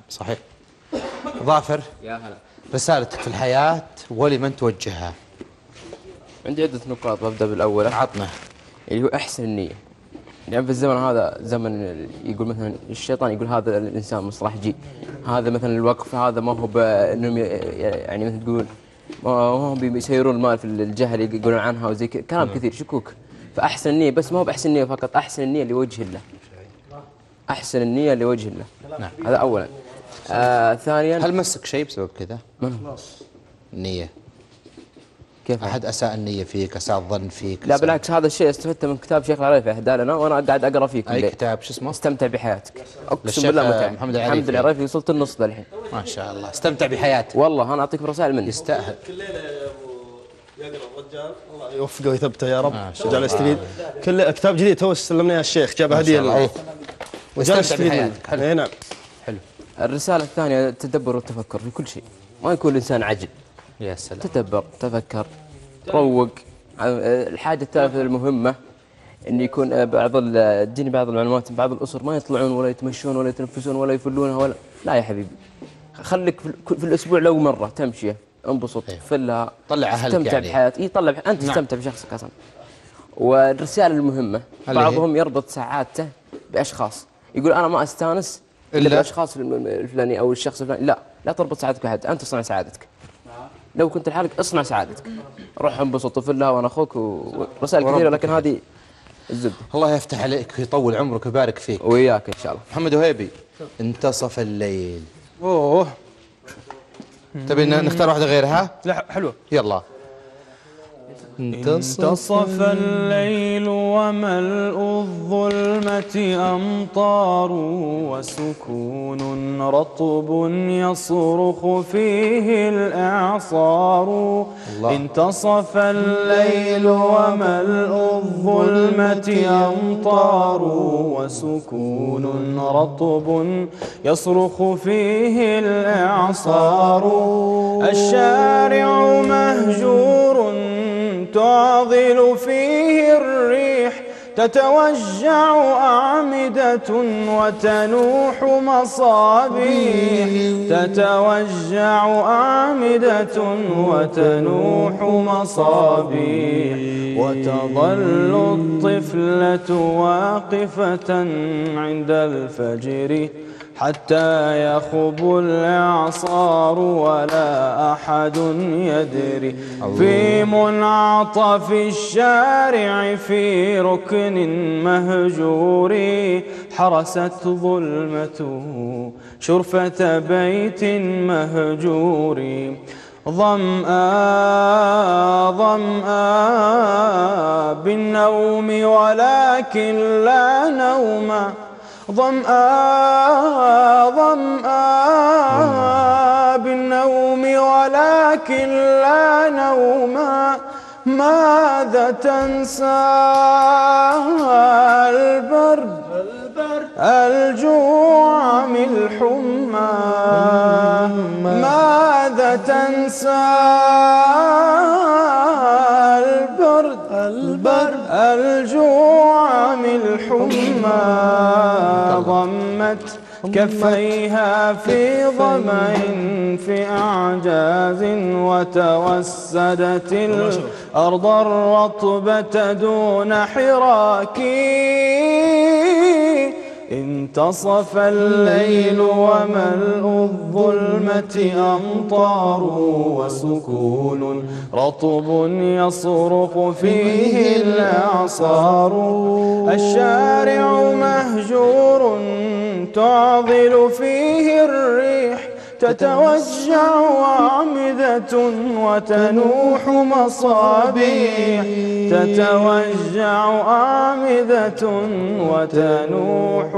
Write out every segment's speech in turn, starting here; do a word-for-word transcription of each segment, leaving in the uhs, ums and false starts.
صحيح. ظافر، يا هلا. رسالتك في الحياة ولمن توجهها؟ عندي عدة نقاط، ببدأ بالأولى. عطنا. اللي هو أحسن النية. يعني في الزمن هذا زمن يقول مثلا الشيطان يقول هذا الإنسان مصلحجي، هذا مثلا الوقف هذا ما هو بأنهم يعني مثل تقول ما هم بيسيرون المال في الجهل يقولون عنها وزي كلام كثير شكوك. فأحسن النية، بس ما هو بأحسن النية فقط، أحسن النية لوجه الله. أحسن النية لوجه الله. نعم. هذا أولا. آه ثانيا، هل مسك شيء بسبب كذا؟ من؟ النية. كيف؟ أحد أساء النية فيك، أساء الظن فيك؟ لا بالعكس، هذا الشيء استفدته من كتاب شيخ العريفي أهدى لنا، وأنا قاعد أقرأ فيه كل أي ليل. كتاب شو اسمه؟ استمتع بحياتك. أقسم للشيخ بالله متعب. محمد العريفي. محمد العريفي وصلت النص للحين. ما شاء الله، استمتع بحياته. والله أنا أعطيك رسائل مني. يستاهل. كل ليلة يا أبو يقرأ الرجال، الله يوفقه ويثبته يا رب. ما شاء رجال يستفيد. كل كتاب جديد تو استلمنا يا الشيخ، جابه هدية لنا. واستمتع بحياتك. حلو. اي نعم. حلو. الرسالة الثانية التدبر والتفكر في كل شيء، ما يكون الإنسان عجل. يا سلام. تدبر، تفكر، روق. الحاجة الثالثة المهمة أن يكون بعض الدين بعض المعلومات بعض الأسر ما يطلعون ولا يتمشون ولا يتنفسون ولا يفلونها ولا لا يا حبيبي. خليك في, في الأسبوع لو مرة تمشية، انبسط، أيوه. فلها، طلع أهلك استمتع يعني. بحياتك. اي طلع بح... أنت نعم. تستمتع بشخصك أصلا. والرسالة المهمة، اللي بعضهم يربط سعادته بأشخاص، يقول أنا ما أستانس إلا إلا بالأشخاص الفلاني أو الشخص الفلاني. لا، لا تربط سعادتك بأحد، أنت اصنع سعادتك. لو كنت لحالك اصنع سعادتك، روح انبسط وفلها وانا اخوك، ورسائل كثيره لكن هذه الزبده. الله يفتح عليك ويطول عمرك ويبارك فيك. وياك ان شاء الله. محمد وهيبي، انتصف الليل. اوه. تبي نختار واحده غيرها؟ لا حلوه. يلا. انتصف الليل وملء الظلمة أمطار، وسكون رطب يصرخ فيه الإعصار. الله. انتصف الليل وملء الظلمة أمطار، وسكون رطب يصرخ فيه الإعصار. الشارع مهجور تعضل فيه الريح، تتوجع أعمدة وتنوح مصابيح. تتوجع أعمدة وتنوح مصابيح. وتظل الطفلة واقفة عند الفجر حتى يخب الإعصار ولا أحد يدري. في منعطف الشارع في ركن مهجور، حرست ظلمته شرفة بيت مهجور. ظمآ ظمآ بالنوم ولكن لا نوم. ظمآ ظمآ بالنوم ولكن لا نوم. ماذا تنسى البرد الجوع من الحمى. ماذا تنسى البرد البرد الجوع من الحمى. ضمت كفيها في ظمأ في أعجاز، وتوسدت الأرض الرطبة دون حراك. انتصف الليل وملء الظلمة أمطار، وسكون رطب يصرخ فيه الإعصار. الشارع مهجور تعضل فيه الريح، تتوجع أعمدة وتنوح مصابيح. تتوجع أعمدة وتنوح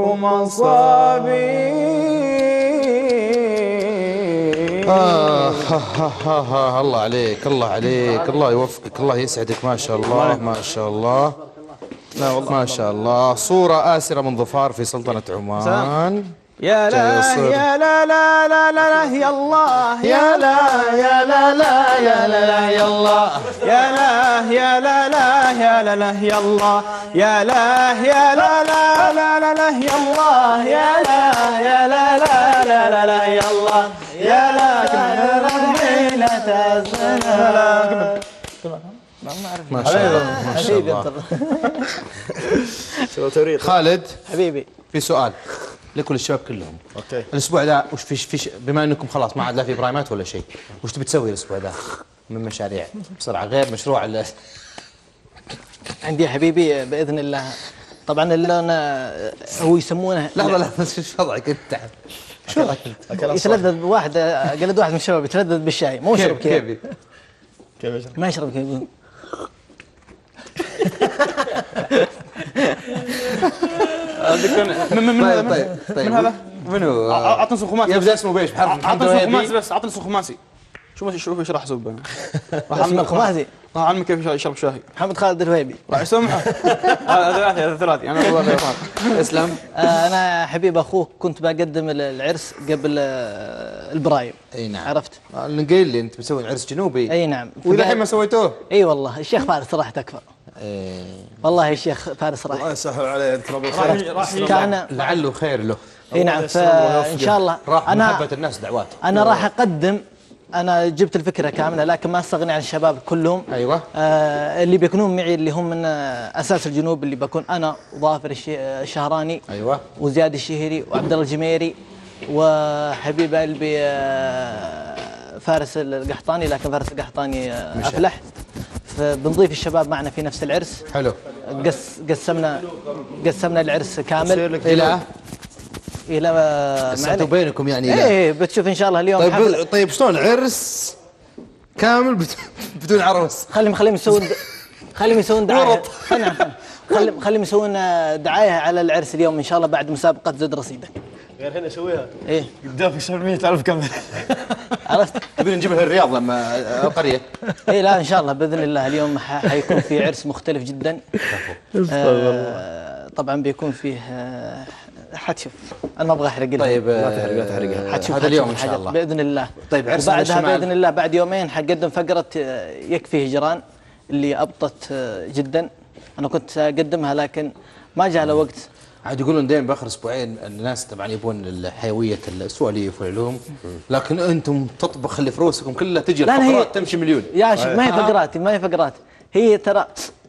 مصابيح. آه ها ها ها الله عليك، الله عليك، الله يوفقك، الله يسعدك. ما شاء الله ما شاء الله. لا والله ما شاء الله. صورة آسرة من ظفار في سلطنة عمان. يا لا يصر. يا لا لا لا لا لا يا الله يا لا يا لا لا يا لا لا يا الله يا لا يا لا لا يا لا لا يا الله يا لا يا لا لا لا لا لا يا الله يا لا يا لا لا لا لا لا يا الله يا لا يا ربي لا تزال. ما شاء الله ما شاء الله. سوى توريط. خالد حبيبي في سؤال لكل الشباب كلهم. اوكي. الاسبوع ذا وش في في بما انكم خلاص ما عاد لا في برايمات ولا شيء، وش تبي تسوي الاسبوع ذا من مشاريع بسرعه غير مشروع ال- عندي حبيبي باذن الله. طبعا اللي انا هو يسمونه لحظه لحظه شو وضعك انت؟ شو وضعك انت؟ يتلذذ واحد قلد واحد من الشباب يتلذذ بالشاي مو يشرب كيف كذا. كيف؟ ما يشرب كذا. من من من طيب هذا؟ طيب طيب من هذا؟ منو؟ عطنا صوت خماسي. يبدا اسمه بيش بحرف محمد عطنا صوت خماسي وهيبي. بس، عطنا صوت خماسي. شوف شوف ايش راح اسوي انا. راح اسمه الخماسي راح اعلمك كيف يشرب شاي. محمد خالد الوهيبي. راح يسمعه. هذا ثلاثي هذا ثلاثي انا والله غير. اسلم. آه، انا حبيب اخوك كنت بقدم ال- العرس قبل آه، البرايم. اي نعم. عرفت؟ قايل لي انت مسوي عرس جنوبي. اي نعم. والى الحين ما سويتوه؟ اي والله الشيخ فارس راح تكفى. إيه. والله الشيخ فارس الله راح يسهل عليه انت ربي راح يخليك. راح كان. لعله خير له. اي نعم فان شاء الله. راح انا محبه الناس دعوات. انا راح اقدم. انا جبت الفكره كامله لكن ما استغني عن الشباب كلهم. ايوه. آه اللي بيكونون معي اللي هم من آه اساس الجنوب اللي بكون انا وظافر الشي- آه، الشهراني. ايوه. وزياد الشهيري وعبد الله الجميري وحبيب قلبي آه، فارس القحطاني لكن فارس القحطاني آه، افلح. فبنضيف الشباب معنا في نفس العرس. حلو. قس قسمنا قسمنا العرس كامل الى الى آه، قسمتوا معنا- بينكم يعني. إلى- ايه بتشوف ان شاء الله اليوم حفل. طيب طيب شلون عرس كامل بت- بدون عروس؟ خليهم خليهم يسوون د- خليهم يسوون دعايه. خليهم خليهم خليهم يسوون آه، دعايه على العرس اليوم ان شاء الله بعد مسابقه زد رصيده. غير هنا يسويها ايه قدام في سبعمية ألف كاميرا. عرفت؟ تبين نجيبها الرياض لما القريه. ايه لا ان شاء الله باذن الله اليوم ح- حيكون في عرس مختلف جدا. آه طبعا بيكون فيه آه حتشوف انا ما ابغى احرق لك. طيب لا تحرق لا تحرقها. حتشوف هذا اليوم حتشوف ان شاء الحاجات الله. باذن الله. طيب عرس على وبعدها الشمال. باذن الله بعد يومين حقدم فقره آه، يكفي هجران اللي ابطت آه، جدا. انا كنت اقدمها لكن ما جاء له وقت. عاد يقولون دائما باخر اسبوعين الناس طبعا يبون الحيويه السواليف والعلوم، لكن انتم تطبخ اللي في روسكم كلها تجي لا، لا، هي- الفقرات تمشي مليون. يا شوف ما هي فقرات ما هي فقرات هي ترى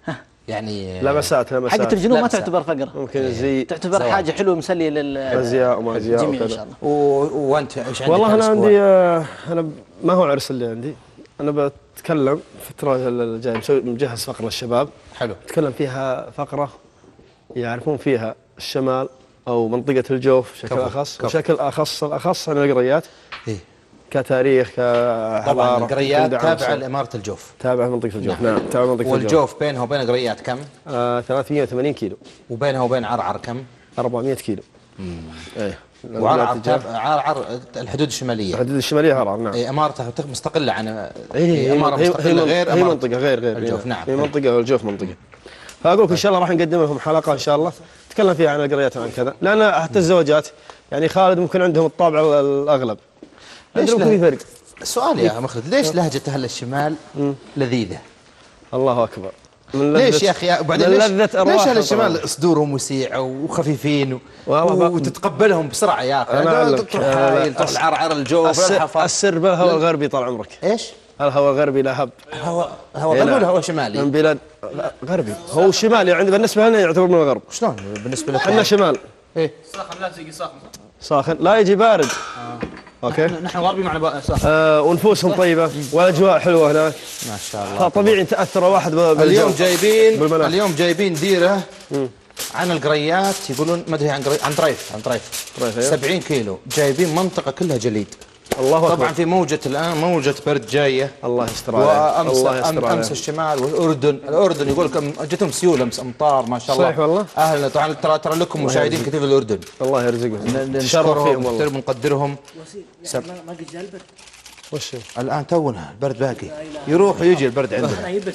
يعني لمسات حقة لمسات الجنوب ما لمسة. تعتبر فقره. ممكن زي تعتبر زواج. حاجه حلوه مسليه لل ازياء وما ازياء جميع ان وكذا. شاء الله. و... وانت ايش عندك والله انا هالأسبوع؟ عندي آه، انا ب- ما هو عرس اللي عندي. انا بتكلم الفتره الجايه مسوي مجهز فقره للشباب. حلو. اتكلم فيها فقره يعرفون فيها الشمال او منطقه الجوف بشكل كفو، اخص كفو. بشكل اخص الاخص عن القريات إيه؟ كتاريخ كحضاره. طبعا القريات كل دعم تابعه صار. لاماره الجوف. تابعه منطقه الجوف. نعم تابعه منطقه الجوف. والجوف بينها وبين القريات كم؟ آه ثلاثمية وثمانين كيلو. وبينها وبين عرعر كم؟ أربعمية كيلو. ايه وعرعر تابع عرعر الحدود الشماليه. الحدود الشماليه عرعر. نعم. إيه امارتها مستقله عن هي هي اماره هي مستقله غير هي أمارة منطقه غير غير الجوف. نعم. هي منطقه والجوف منطقه. فاقول لك ان شاء الله راح نقدم لهم حلقه ان شاء الله نتكلم فيها عن القريات وعن كذا، لان حتى الزوجات يعني خالد ممكن عندهم الطابع الاغلب. ليش عندهم له- في فرق. السؤال يا مخلد ليش لهجه اهل الشمال لذيذه؟ الله اكبر. من ليش لذة- يا اخي وبعدين من ليش لذة ليش أرواحهم اهل الشمال طبعاً. صدورهم وسيعه وخفيفين و... والله ب- وتتقبلهم بسرعه يا اخي؟ أنا أعلمك. تروح أنا حايل تروح أس- العرعر الجوف السر, الحفر السر بالهواء الغربي طال عمرك. ايش؟ الهواء الغربي لا هب. هو هو إيه غربي نعم. ولا هو من شمالي؟ بلاد لا، غربي هو شمالي عند بالنسبه لنا يعتبر من الغرب. شلون بالنسبه لك؟ احنا شمال ايه ساخن لا تجي ساخن. ساخن لا يجي بارد. اوكي. نحن غربي معنا ساخن. آه ونفوسهم طيبه والاجواء حلوه هناك. ما شاء الله. فطبيعي تاثر واحد بالجو. اليوم جايبين بالمناخ. اليوم جايبين ديره عن القريات يقولون ما ادري عن قري... عن طريف عن طريف طريف، أيوه. سبعين كيلو جايبين منطقه كلها جليد. الله اكبر. طبعا في موجه الان موجه برد جايه. الله يستر عليه. وامس الله يستر أم عليه. امس الشمال والاردن، الاردن يقول لك جتهم سيول امس امطار ما شاء الله. صحيح والله. اهلنا طبعا ترى ترى لكم مشاهدين كثير في الاردن. الله يرزقهم. تشرف نشكرهم فيهم والله. ونحترم ونقدرهم. سب... ما قد جاء البرد. وش هو؟ الان تونا البرد باقي يروح ويجي البرد عندنا. انا يبست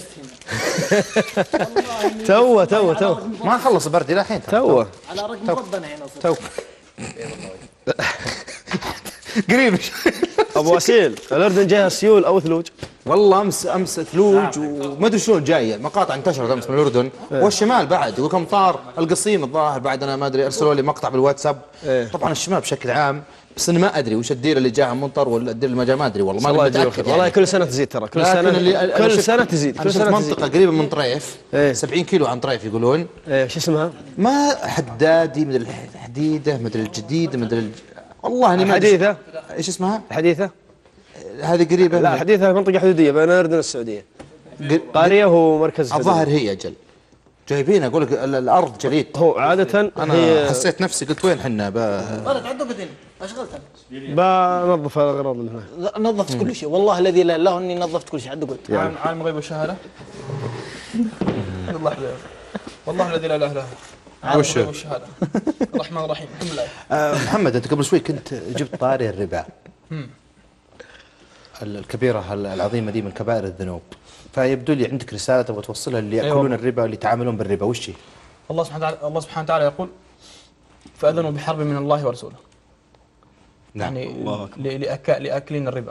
هنا توه توه توه ما خلص البرد الى الحين. توه. على رقم ربنا هنا تو قريب. ابو وسيل، الاردن جايها سيول او ثلوج؟ والله امس امس ثلوج وما ادري شلون جايه، مقاطع انتشرت امس من الاردن والشمال بعد، يقول امطار القصيم الظاهر بعد، انا ما ادري ارسلوا لي مقطع بالواتساب. طبعا الشمال بشكل عام، بس انا ما ادري وش الديره اللي جاها ممطر ولا الديره اللي ما جاها، ما ادري والله، ما متاكد يعني. والله كل سنه تزيد ترى، كل سنه اللي كل سنه تزيد، كل سنه تزيد. منطقه قريبه من طريف، إيه. سبعين كيلو عن طريف يقولون. ايه شو اسمها؟ ما حدادي، مدري الحديده، مدري الجديد، مدري الج... والله اني ما الحديثه. ايش اسمها؟ الحديثه؟ هذه قريبه. لا الحديثه منطقه حدوديه بين الاردن والسعوديه، قر... قاريه ومركز. الظاهر هي اجل جايبين، اقول لك الارض جليد. هو عاده انا هي حسيت نفسي قلت وين حنا ب... ولد عدوا بدني اشغلتها، بنظف الاغراض اللي هناك. نظفت كل شيء والله الذي لا اله اني نظفت كل شيء. عدوا قلت عالم عالم الغيب والشهاده. الله يحفظك. والله الذي لا اله الا هو عالم وش؟ الغيب والشهاده الرحمن الرحيم. الحمد لله. آه محمد، انت قبل شوي كنت جبت طاري الربا، الكبيره العظيمه دي من كبائر الذنوب، فيبدو لي عندك رساله تبغى توصلها اللي ياكلون الربا اللي يتعاملون بالربا، وش هي؟ الله سبحانه وتعالى الله سبحانه وتعالى يقول: فأذنوا بحرب من الله ورسوله. نعم. يعني ل- لأكا لآكلين الربا.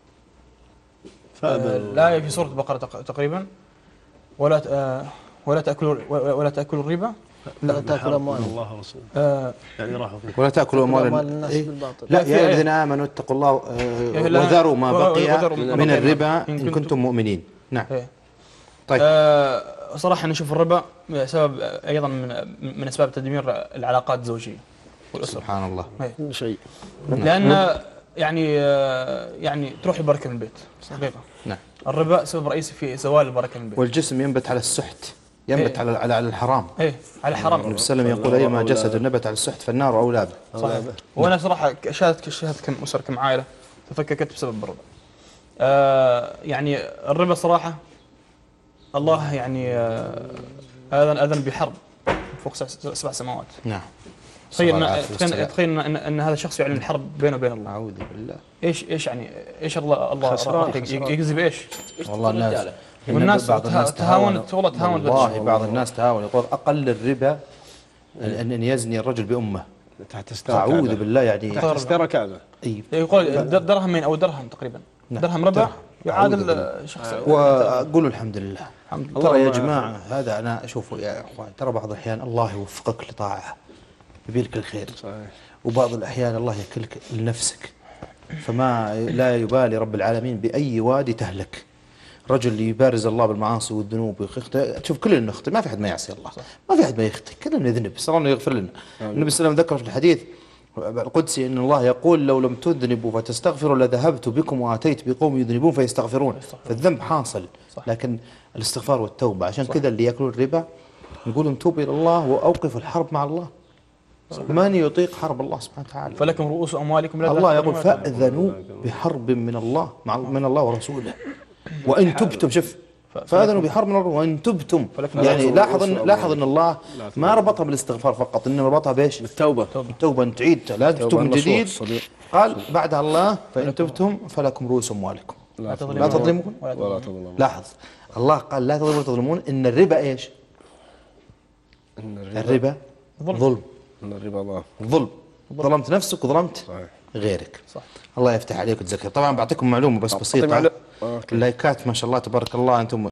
آه، لا في سورة البقرة تق- تقريبا: ولا ت- آه، ولا تأكلوا ولا تأكلوا الربا. لا تاكل اموال الله ورسوله آه، يعني راحوا فيه. ولا تاكلوا اموال اموال الناس إيه؟ بالباطل. لا، لا، في يا آية. الذين امنوا اتقوا الله آه، لا، وذروا ما بقي وذروا ما من بقي الربا إن ان كنتم- كنتم مؤمنين. نعم. إيه. طيب. آه، صراحة نشوف الربا سبب أيضا من من أسباب تدمير العلاقات الزوجية والأسرة. سبحان الله. إيه. شيء. لأن يعني آه، يعني تروح البركة من البيت حقيقة. نعم. الربا سبب رئيسي في زوال البركة من البيت. والجسم ينبت على السحت، ينبت إيه. على على على الحرام. ايه على حرام. النبي صلى الله عليه وسلم يقول: ايما جسد نبت على السحت فالنار اولى به. صحيح. وانا صراحه شاهدت شاهدت كم اسر كم عائله تفككت بسبب الربا. آه يعني الربا صراحه الله يعني آه اذن اذن بحرب فوق سبع سبع سماوات. نعم. تخيل صلى إن- الله تخيل عليه تخيل ان ان هذا الشخص يعلن الحرب بينه وبين الله. اعوذ بالله. ايش ايش يعني ايش الله الله خسران، راح خسران. يجذب ايش؟ والله الناس والناس بعض تها- الناس تهاونت والله تهاونت والله بعض الناس تهاون، يقول اقل الربا ان ان يزني الرجل بامه. تحت ستار اعوذ كعبة. بالله يعني. تحت ستار كعبة. اي. يقول د- درهمين او درهم تقريبا. نعم. درهم ربا درهم. يعادل أعوذ آه، شخص. واقولوا الحمد لله. الحمد لله. ترى يا جماعه هذا انا اشوفه يا اخوان، ترى بعض الاحيان الله يوفقك لطاعه يبي لك الخير، صحيح. وبعض الاحيان الله يكلك لنفسك، فما لا يبالي رب العالمين باي وادي تهلك. رجل اللي يبارز الله بالمعاصي والذنوب ويخطئ، تشوف كلنا نخطئ، ما في احد ما يعصي الله، ما في احد ما يخطئ، كلنا نذنب، صلى الله يغفر لنا. النبي صلى الله عليه وسلم ذكر في الحديث القدسي ان الله يقول: لو لم تذنبوا فتستغفروا لذهبت بكم واتيت بقوم يذنبون فيستغفرون. فالذنب حاصل، لكن الاستغفار والتوبه، عشان كذا اللي ياكلون الربا نقول توبوا الى الله واوقفوا الحرب مع الله. من يطيق حرب الله سبحانه وتعالى؟ فلكم رؤوس اموالكم لا الله تأخذون يقول: ولا تعطون. فاذنوا بحرب من الله مع من الله ورسوله وان تبتم. شوف، فاذنوا بحرب من الله وان تبتم. يعني لاحظ ان لاحظ ان الله ما ربطها بالاستغفار فقط، انما ربطها بايش؟ بالتوبة. التوبه ان تعيد، لا تتوب من النصوح جديد. الصديق. قال بعدها الله: فان تبتم فلكم رؤوس اموالكم لا لا تظلمون ولا تظلمون. لاحظ، الله قال لا تظلمون تظلمون. ان الربا ايش؟ إن الربا الربا ظلم. إن الربا ضعف. ظلم، ظلمت نفسك وظلمت صحيح. غيرك. صح. الله يفتح عليك وتذكر. طبعا بعطيكم معلومه بس بسيطه، معلومة. أوكي. اللايكات ما شاء الله تبارك الله انتم